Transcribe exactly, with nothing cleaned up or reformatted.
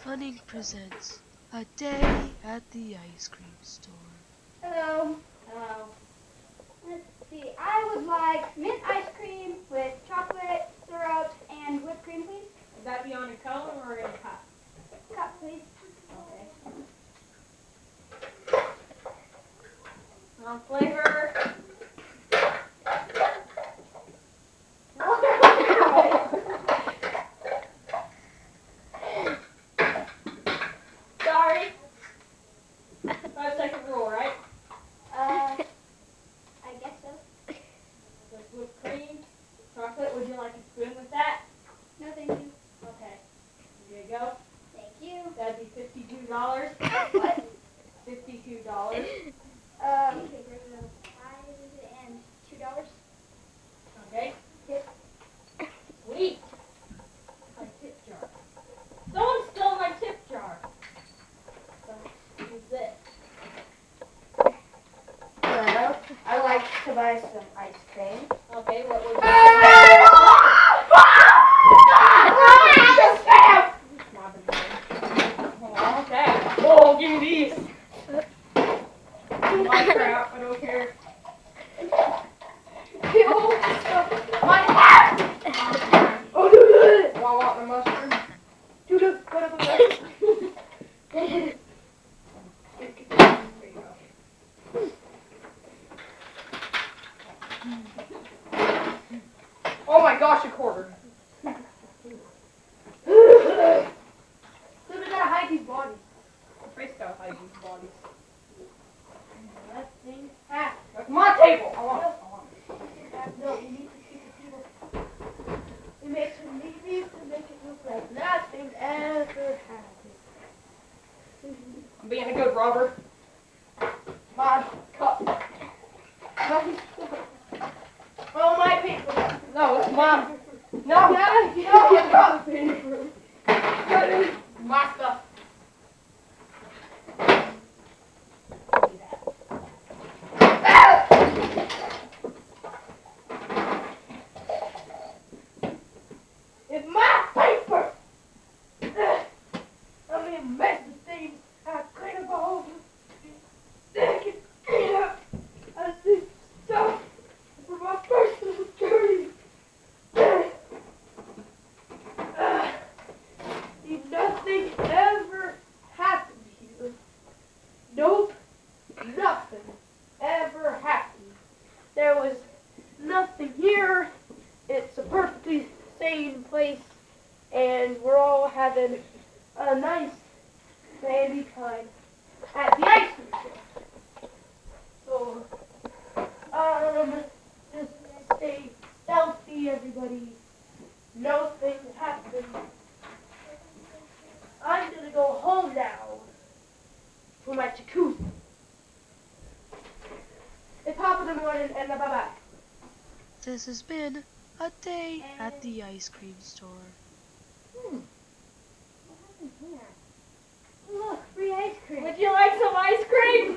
Funning presents A Day at the Ice Cream Store. Hello. Hello. Let's see. I would like mint ice cream with chocolate, syrup, and whipped cream, please. Would that be on a cone or in a cup? Cup, please. Okay. Um, flavor. Sorry. Five second rule, right? Uh, I guess so. With whipped cream, chocolate. Would you like a spoon with that? No, thank you. Okay. Here you go. Thank you. That'd be fifty-two dollars. What? Fifty-two dollars. Um, okay, great. Uh, Five and two dollars. Okay. Tip. Sweet. My tip jar. Someone stole my tip jar. So, who's this? Hello. I like to buy some ice cream. Okay, what would you Okay. Oh, give me these. My crap, I don't care. My hat! Oh, dude! Do I want the mustard? Dude, what up, there you go. Oh my gosh, a quarter. Dude, we gotta hide these bodies. The face gotta hide these bodies. That thing hat. That's my table. I want it. I want it. No, you need to keep the table. It makes it neat to make it look like nothing ever happened. I'm being a good robber. My cup. My cup. Oh, my paper. No, it's mine. No, no, no, you got the paper. My stuff. It's my paper! I mean, mess the thing. I clean up all the clean up. I see stuff for my personal journey. Uh, nothing ever happened here. Nope, nothing ever happened. There was nothing here. It's a perfectly sane place, and we're all having a nice, sandy time at the ice cream store. So, um, just stay healthy, everybody. Nothing happened. I'm gonna go home now for my jacuzzi. It's top of the morning, and bye-bye. This has been A Day at the Ice Cream Store. Hmm. What happened here? Look, free ice cream. Would you like some ice cream?